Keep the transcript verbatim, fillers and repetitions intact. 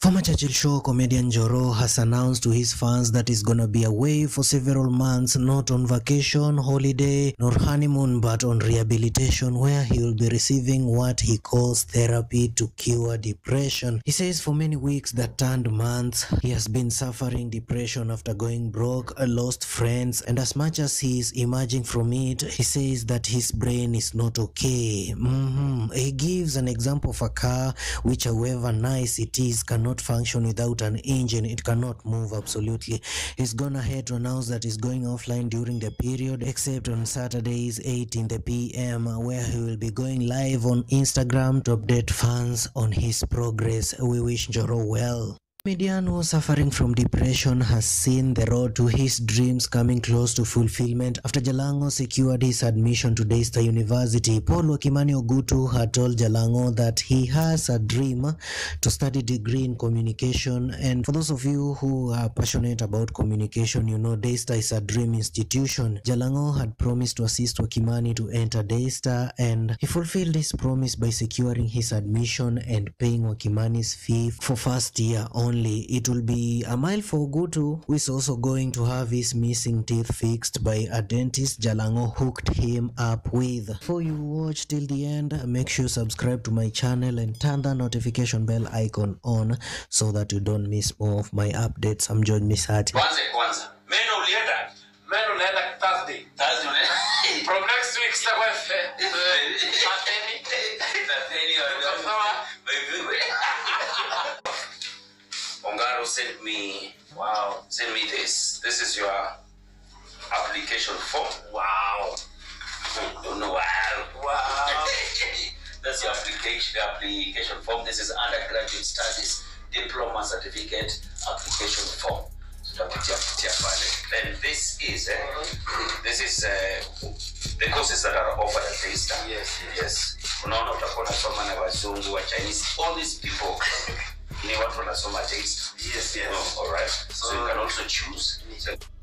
Former Churchill Show comedian Njoro has announced to his fans that he's gonna be away for several months, not on vacation, holiday, nor honeymoon, but on rehabilitation, where he will be receiving what he calls therapy to cure depression. He says for many weeks that turned months, he has been suffering depression after going broke, lost friends, and as much as he is emerging from it, he says that his brain is not okay. Mm-hmm. He gives an example of a car which, however nice it is, cannot function without an engine. It cannot move absolutely. He's gone ahead to announce that he's going offline during the period, except on Saturdays eight in the p m, where he will be going live on Instagram to update fans on his progress. We wish Njoro well. Comedian who suffering from depression has seen the road to his dreams coming close to fulfillment after Jalango secured his admission to Daystar University. Paul Wakimani Ogutu had told Jalango that he has a dream to study degree in communication, and for those of you who are passionate about communication, you know Daystar is a dream institution. Jalango had promised to assist Wakimani to enter Daystar, and he fulfilled his promise by securing his admission and paying Wakimani's fee for first year only. It will be a mile for Ogutu, who is also going to have his missing teeth fixed by a dentist Jalango hooked him up with. Before you watch till the end, make sure you subscribe to my channel and turn the notification bell icon on so that you don't miss more of my updates. I'm George Misati. Kwanza kwanza. Meno ulienda? Meno ulienda Thursday. Thursday ulienda? From next week sitakuwa Saturday. Ongaro sent me, wow, send me this. This is your application form. Wow. Don't know, wow. Wow. That's your application application form. This is undergraduate studies, diploma certificate application form. Then this is uh, this is uh, the courses that are offered at Daystar. Yes, yes. Unaona utakuwa unasoma na wazungu wa Chinese. All these people ni watu wanasoma Daystar. Yes, yes. Oh, all right. So, so you can also choose.